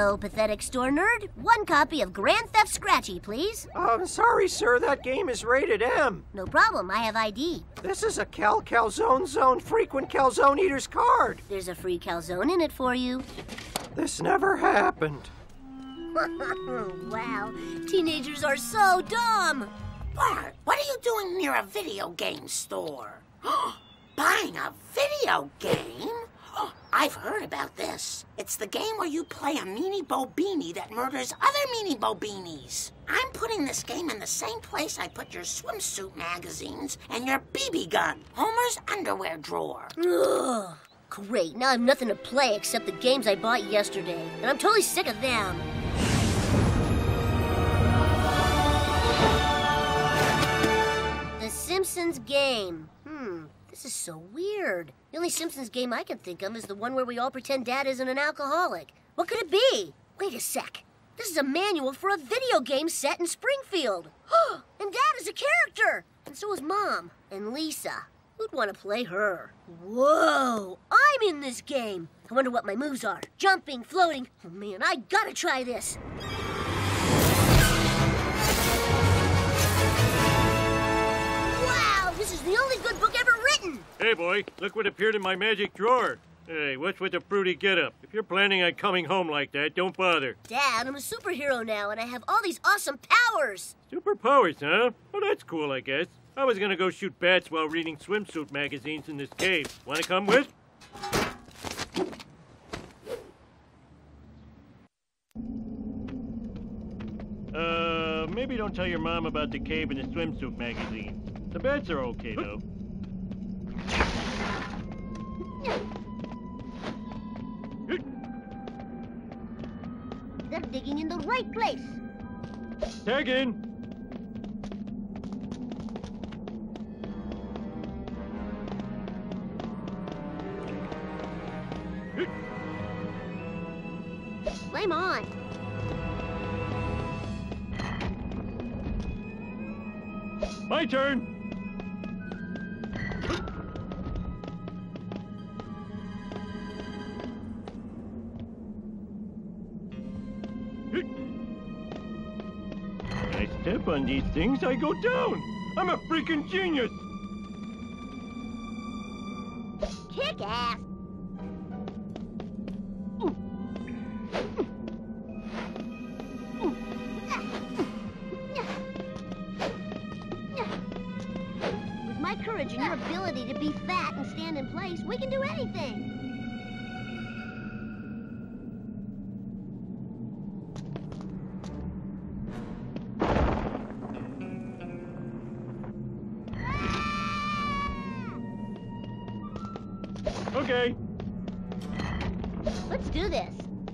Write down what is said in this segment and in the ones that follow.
Hello, pathetic store nerd. One copy of Grand Theft Scratchy, please. I'm sorry, sir. That game is rated M. No problem. I have ID. This is a Calzone Zone frequent calzone eater's card. There's a free calzone in it for you. This never happened. Wow. Teenagers are so dumb. Bart, what are you doing near a video game store? Buying a video game? I've heard about this. It's the game where you play a Meanie Bobini that murders other Meanie Bobinis. I'm putting this game in the same place I put your swimsuit magazines and your BB gun, Homer's underwear drawer. Ugh. Great, now I have nothing to play except the games I bought yesterday, and I'm totally sick of them. The Simpsons game. This is so weird. The only Simpsons game I can think of is the one where we all pretend Dad isn't an alcoholic. What could it be? Wait a sec. This is a manual for a video game set in Springfield. And Dad is a character. And so is Mom. And Lisa. Who'd want to play her? Whoa! I'm in this game. I wonder what my moves are. Jumping, floating. Oh man, I gotta try this. Wow! This is the only good book ever written. Hey, boy, look what appeared in my magic drawer. Hey, what's with the fruity getup? If you're planning on coming home like that, don't bother. Dad, I'm a superhero now, and I have all these awesome powers. Superpowers, huh? Well, that's cool, I guess. I was gonna go shoot bats while reading swimsuit magazines in this cave. Wanna come with? Maybe don't tell your mom about the cave and the swimsuit magazine. The bats are okay, though. They're digging in the right place. Tag in. Flame on. My turn. I step on these things, I go down. I'm a freaking genius. Kick ass. With my courage and your ability to be fat and stand in place, we can do anything. Okay. Let's do this.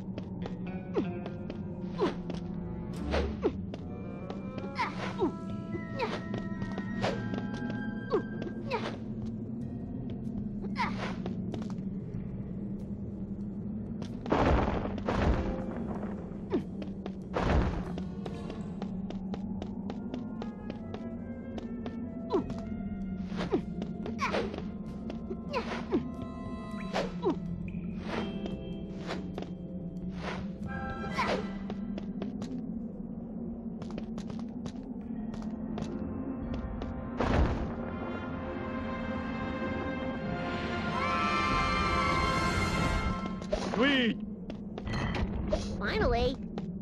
Sweet. Finally.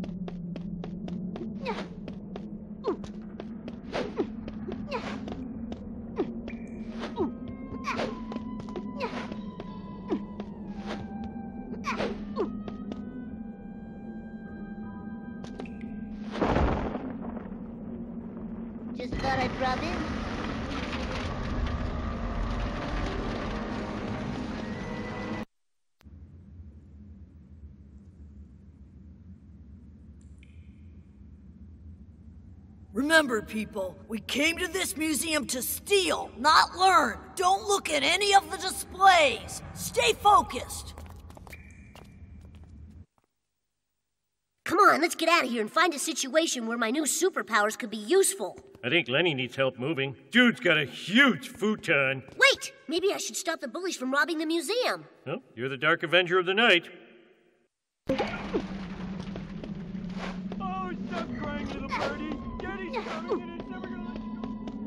Just thought I'd drop in. Remember, people, we came to this museum to steal, not learn. Don't look at any of the displays. Stay focused. Come on, let's get out of here and find a situation where my new superpowers could be useful. I think Lenny needs help moving. Dude's got a huge futon. Wait! Maybe I should stop the bullies from robbing the museum. Well, you're the Dark Avenger of the Night. Daddy! Daddy's coming and it's never gonna let you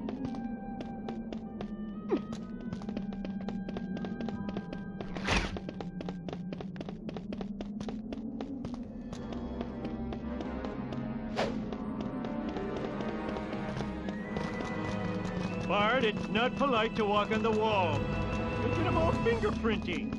go. Bart, it's not polite to walk on the wall. Look at them all fingerprinting.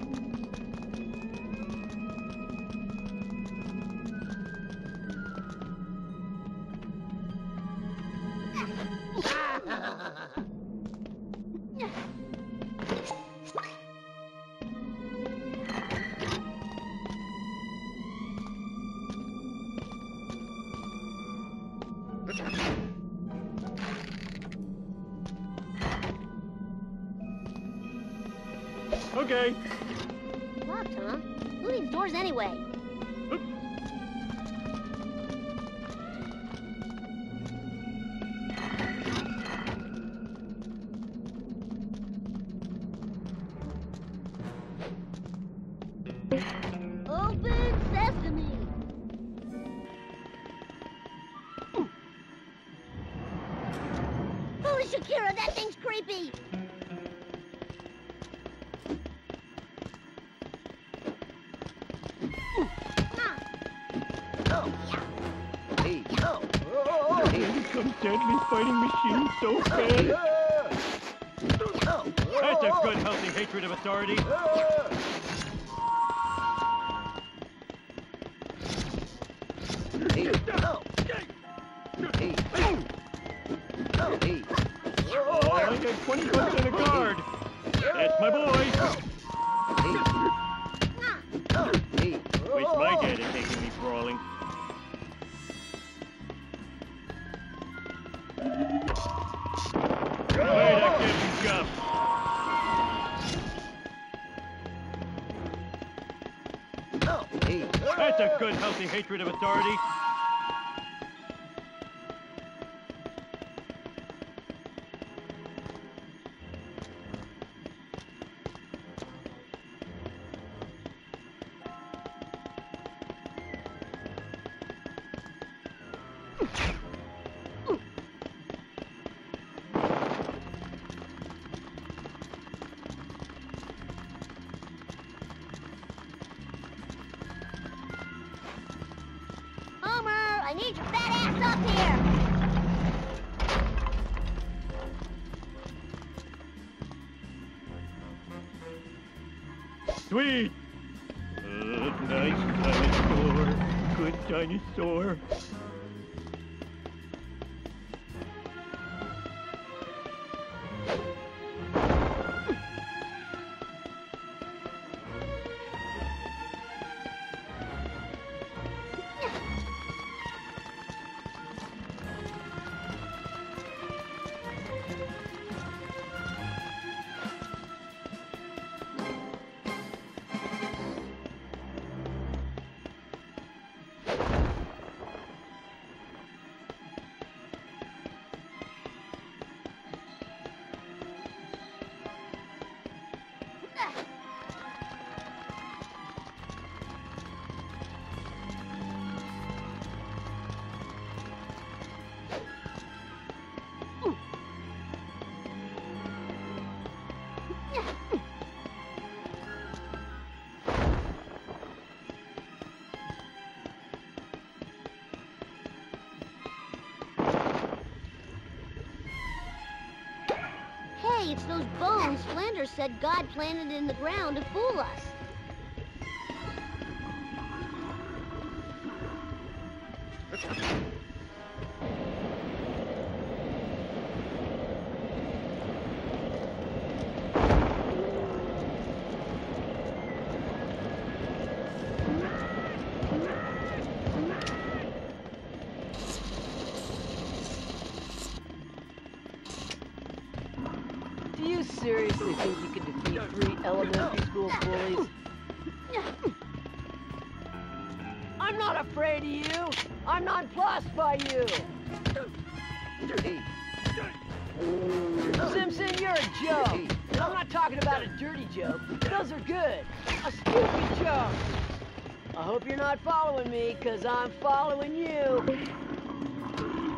Okay. Locked, huh? Who needs doors anyway? Open sesame! Holy Shakira, that thing's creepy! Some deadly fighting machine so fast. That's a good, healthy hatred of authority. Oh, I got 20 bucks on a guard. That's my boy. Wish my dad had taken me brawling. Wait, I can't be jumped. That's a good, healthy hatred of authority. I need your fat ass up here! Sweet! Nice dinosaur. Good dinosaur. Hey, it's those bones Flanders said God planted in the ground to fool us. Do you seriously think you can defeat 3 elementary school bullies? I'm not afraid of you! I'm nonplussed by you! Simpson, you're a joke! I'm not talking about a dirty joke. Those are good. A stupid joke! I hope you're not following me, 'cause I'm following you.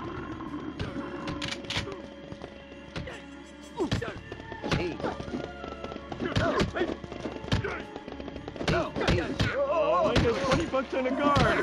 in a guard.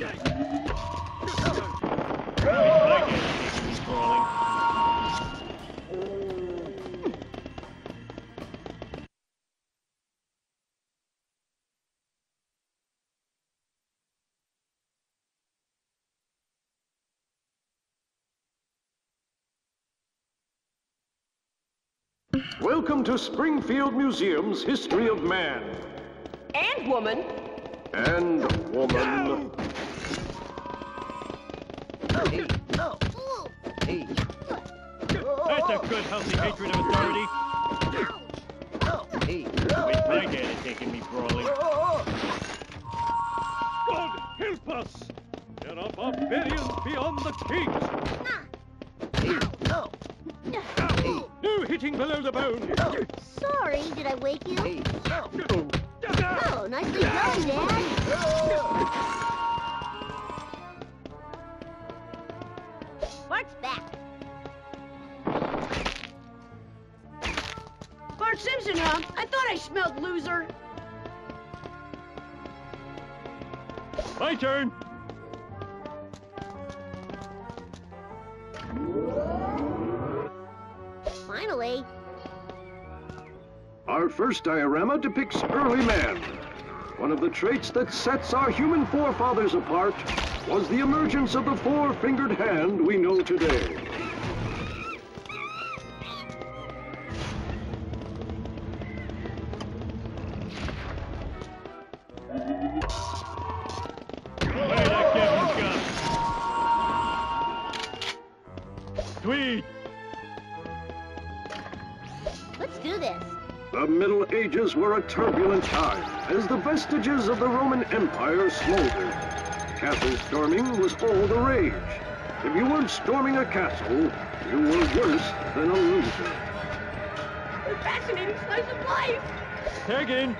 Welcome to Springfield Museum's History of Man. And woman. And woman. That's a good, healthy hatred of authority. With my dad taking me brawling. God help us! There are barbarians beyond the gates. No hitting below the bone. Sorry, did I wake you? Oh, nicely done, Dad. Bart's back. Bart Simpson, huh? I thought I smelled loser. My turn. Finally. Our first diorama depicts early man. One of the traits that sets our human forefathers apart was the emergence of the four-fingered hand we know today. Sweet. Let's do this. The Middle Ages were a turbulent time as the vestiges of the Roman Empire smoldered. Castle storming was all the rage. If you weren't storming a castle, you were worse than a loser. A fascinating slice of life. Tag in.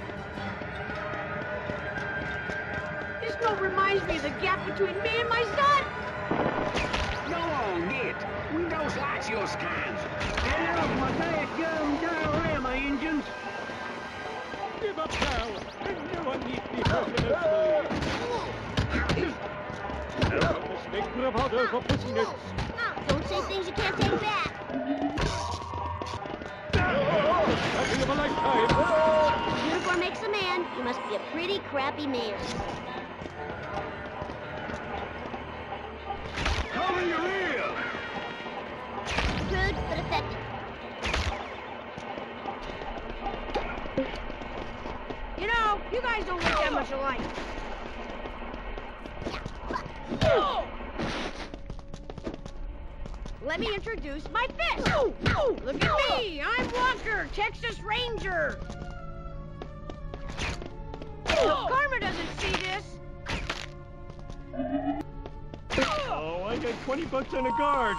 This note reminds me of the gap between me and my son. Go on, get. We don't like your kinds. Get off my dadgum diorama, engines! Give up now, and no one needs be hurt in mistake bravado for pussiness. Don't say things you can't take back. Happy of a lifetime. Uniform makes a man. You must be a pretty crappy man. Cover your ear! Crude, but effective. You know, you guys don't look that much alike. Let me introduce my fist. Look at me. I'm Walker, Texas Ranger. Karma doesn't see this. Oh, I got $20 on a guard.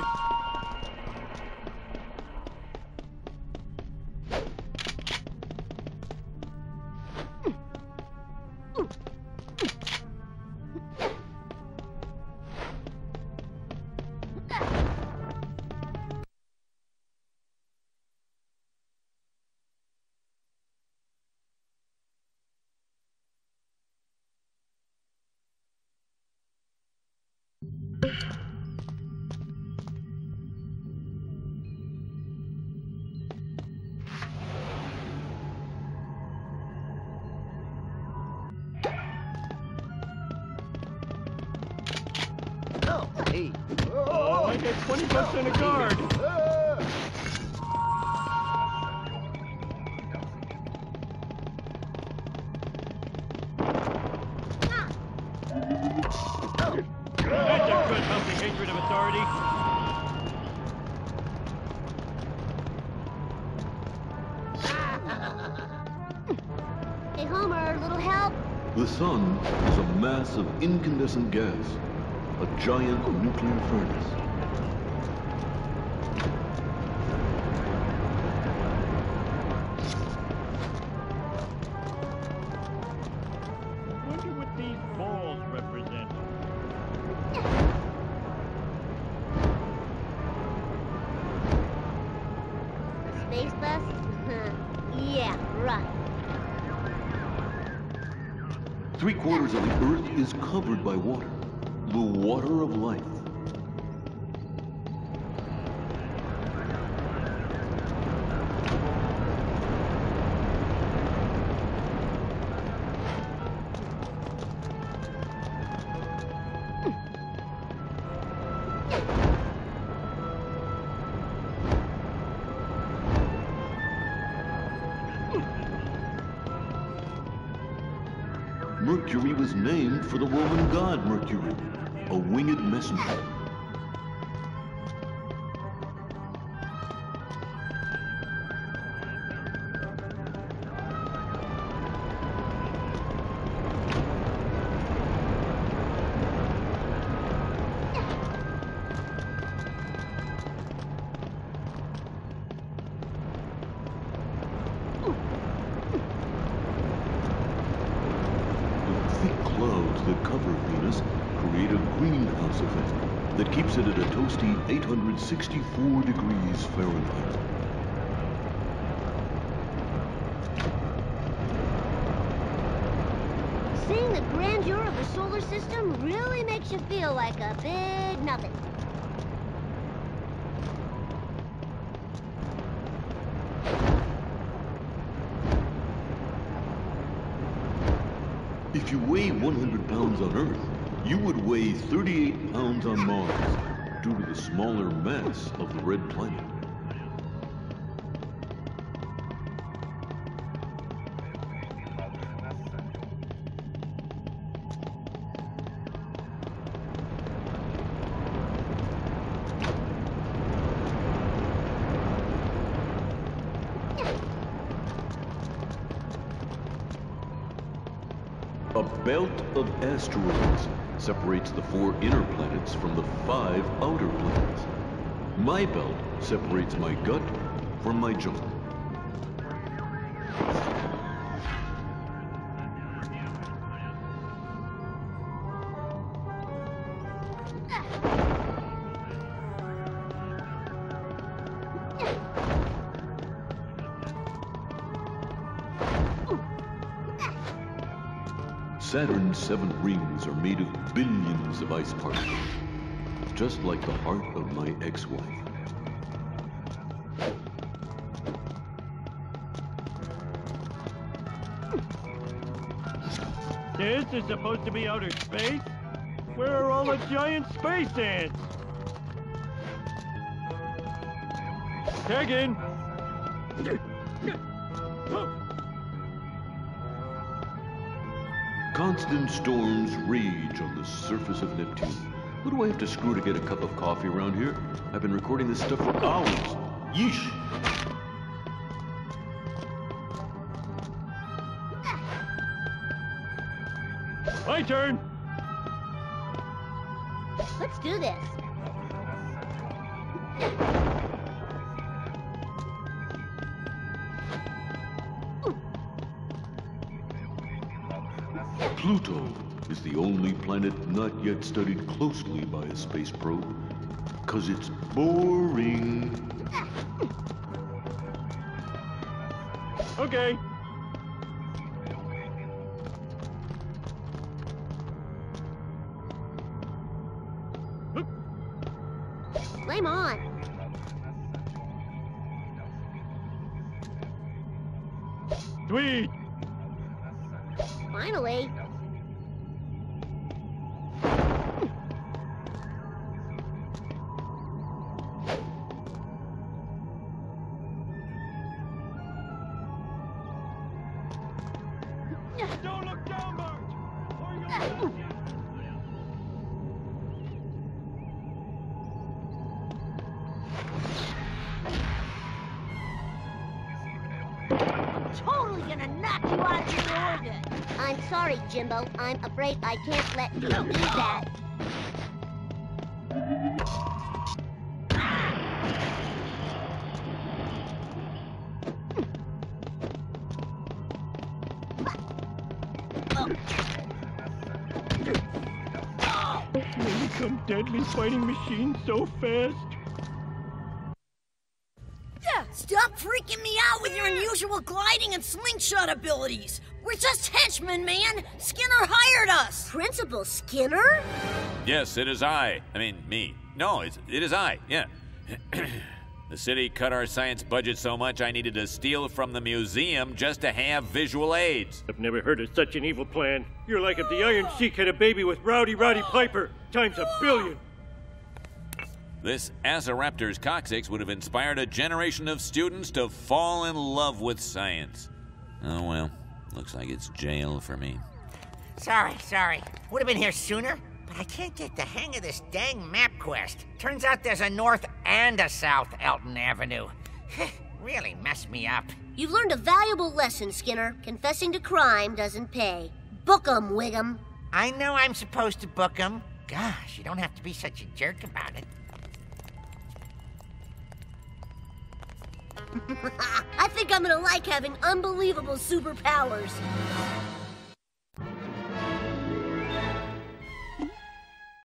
Oh, I got $20 on a guard. That's a good, healthy hatred of authority. Hey, Homer, little help? The sun is a mass of incandescent gas, a giant nuclear furnace. I wonder what these balls represent. Space bus? Yeah, right. 3/4 of the Earth is covered by water. The water of life. Mercury was named for the Roman god Mercury, a winged messenger. Clouds that cover Venus create a greenhouse effect that keeps it at a toasty 864 degrees Fahrenheit. Seeing the grandeur of the solar system really makes you feel like a big nothing. If you weigh 100 pounds on Earth, you would weigh 38 pounds on Mars due to the smaller mass of the red planet. A belt of asteroids separates the 4 inner planets from the 5 outer planets. My belt separates my gut from my junk. Saturn's 7 rings are made of billions of ice particles, just like the heart of my ex-wife. This is supposed to be outer space? Where are all the giant space ants? Tag in! Constant storms rage on the surface of Neptune. What do I have to screw to get a cup of coffee around here? I've been recording this stuff for hours. Yeesh! My turn! Let's do this. Pluto is the only planet not yet studied closely by a space probe, 'cause it's boring. Okay. Flame on. Sweet! Finally. Don't look down, Bart! Or you'll... Totally gonna knock you out of your orbit. I'm sorry, Jimbo. I'm afraid I can't let you do that. They become deadly fighting machines so fast. Yes! Stop freaking me out with your unusual gliding and slingshot abilities. We're just henchmen, man. Skinner hired us. Principal Skinner? Yes, it is I. I mean, me. No, it is I, yeah. The city cut our science budget so much I needed to steal from the museum just to have visual aids. I've never heard of such an evil plan. You're like if the Iron Sheik had a baby with Rowdy Roddy Piper, times 1,000,000,000. This Azoraptor's coccyx would have inspired a generation of students to fall in love with science. Oh well, looks like it's jail for me. Sorry. Would have been here sooner, but I can't get the hang of this dang map quest. Turns out there's a north and a south Elton Avenue. Really messed me up. You've learned a valuable lesson, Skinner. Confessing to crime doesn't pay. Book 'em, Wiggum. I know I'm supposed to book them. Gosh, you don't have to be such a jerk about it. I think I'm gonna like having unbelievable superpowers.